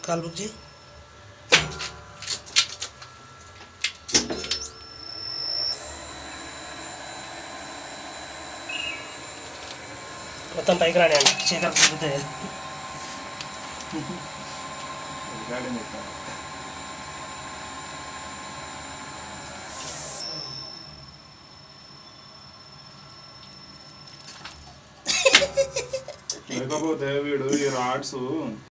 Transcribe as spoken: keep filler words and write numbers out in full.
Call book చేయి. మొత్తం పైకి రాని అండి చీకటి తిరుగుతాయి. లేకపోతే వీడు ఈ రాడ్స్